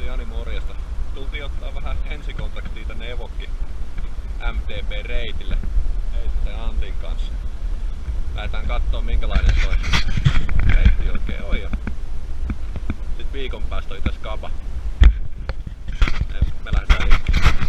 Jani, morjesta. Tultiin ottaa vähän ensikontaktia tänne Evokki MTB-reitille Heitisen Antin kanssa. Lähdetään kattoo minkälainen toi reitti oikein on. Ja sit viikon päästä oli tässä kapa. Me lähdetään liikkeelle.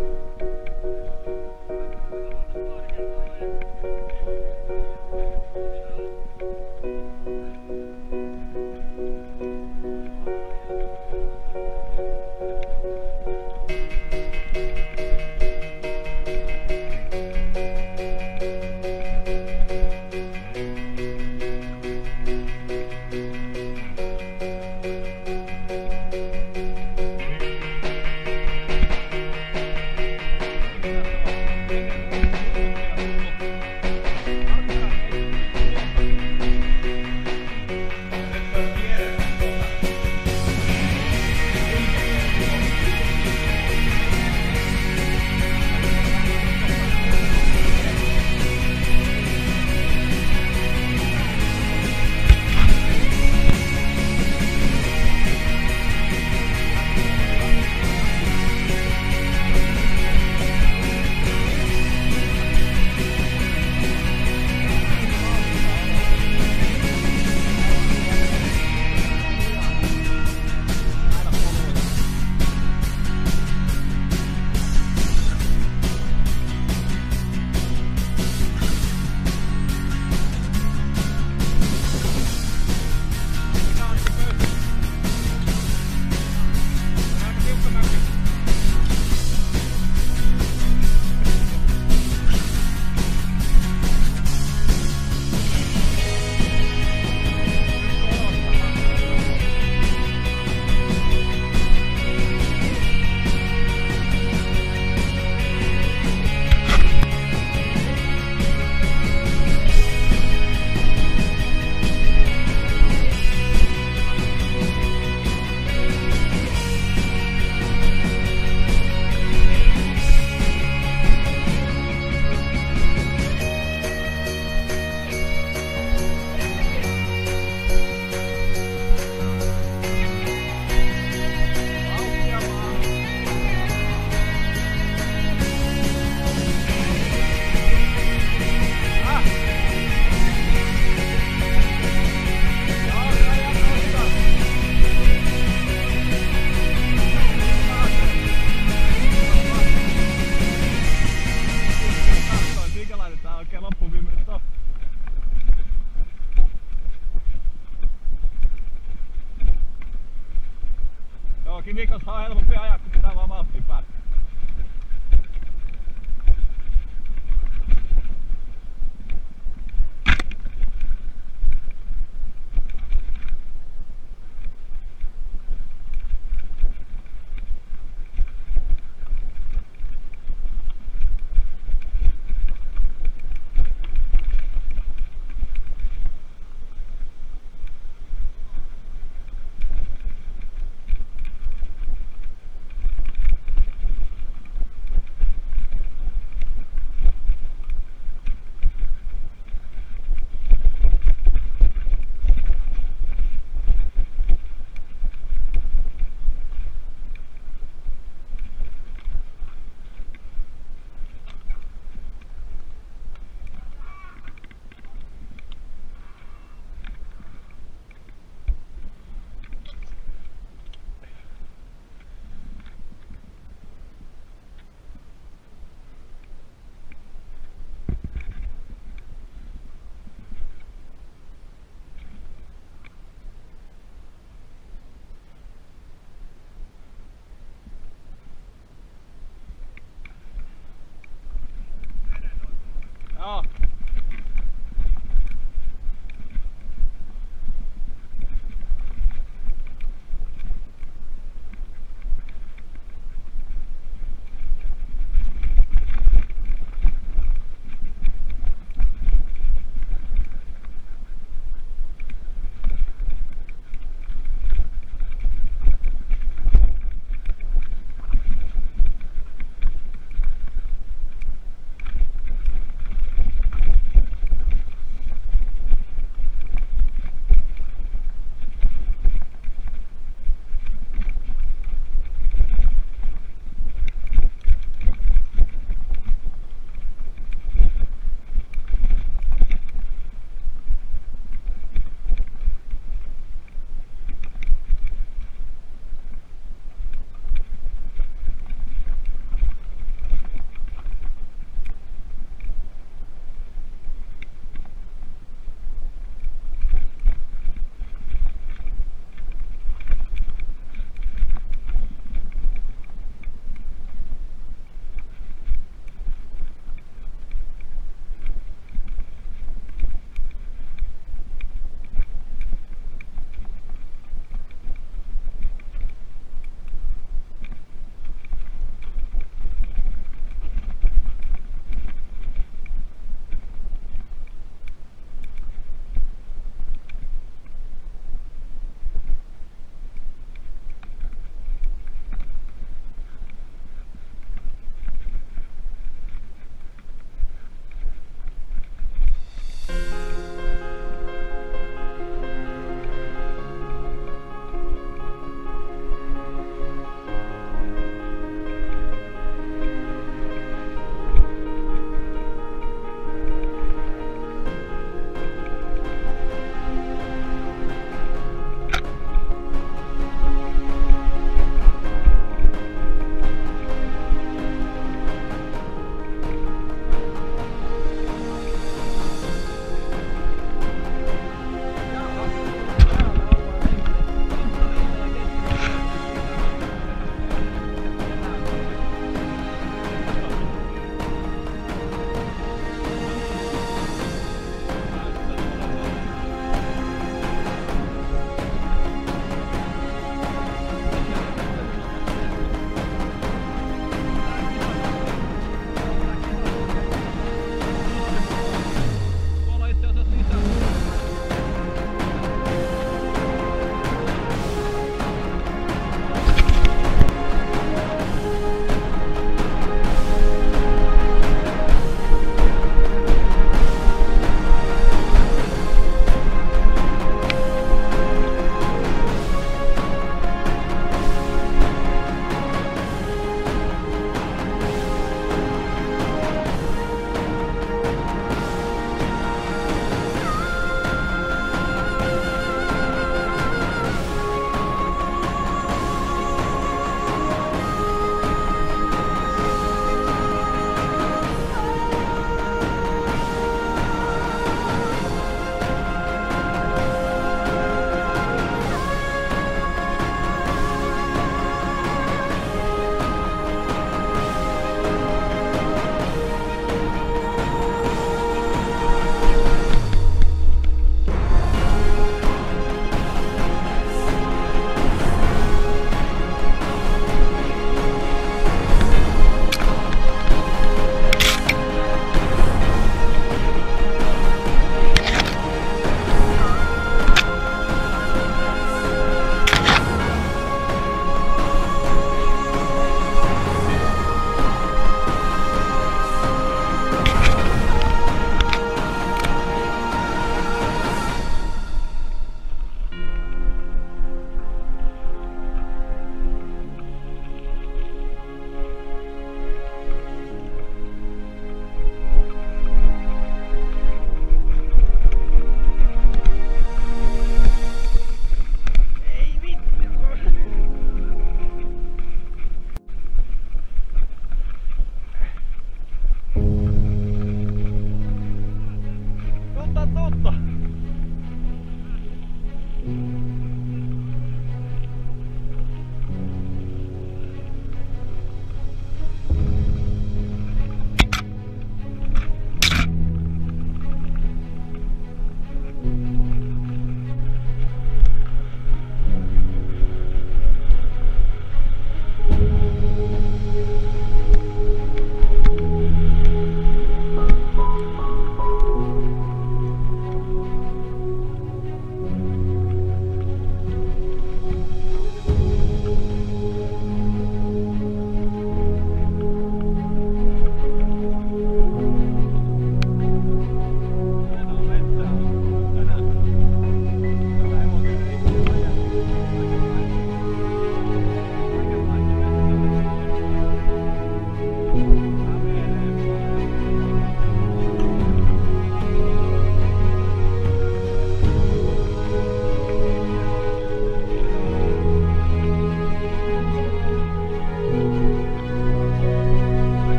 Kivikossa on helpompi ajaa, kun pitää vaan vauhtia päästä. Joo.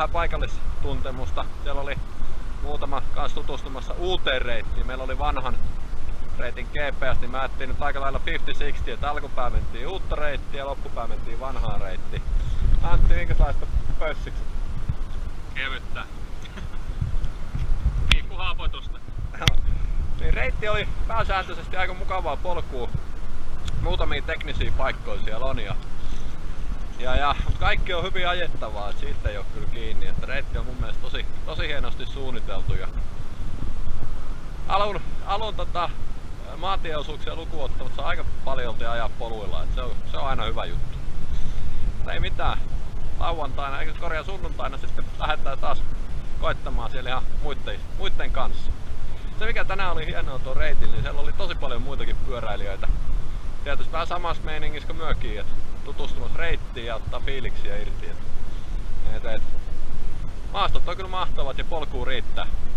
paikallistuntemusta. Siellä oli muutama kans tutustumassa uuteen reittiin. Meillä oli vanhan reitin GPS, niin mä ajattelin nyt aika lailla 50-60, että alkupää mentiin uutta reittiä ja loppupää mentiin vanhaa reittiä. Antti, minkälaista pössiksi? Kevyttä. Pikkuhaapoitusta. Niin reitti oli pääsääntöisesti aika mukavaa polkua. Muutamia teknisiä paikkoja siellä on mutta kaikki on hyvin ajettavaa, että siitä ei ole kyllä kiinni. Että reitti on mun mielestä tosi hienosti suunniteltu. Ja alun maantieosuuksia lukuun ottamatta saa aika paljolti ajaa poluilla, että se on aina hyvä juttu. Mutta ei mitään, lauantaina eikä korjaa sunnuntaina sitten lähdetään taas koittamaan siellä ihan muitten kanssa. Se mikä tänään oli hienoa tuon reitillä, niin siellä oli tosi paljon muitakin pyöräilijöitä. Tietysti vähän samassa meiningissä kuin myökin, että tutustumassa reittiin ja ottaa fiiliksiä irti. Maastot on kyllä mahtavat ja polkuu riittää.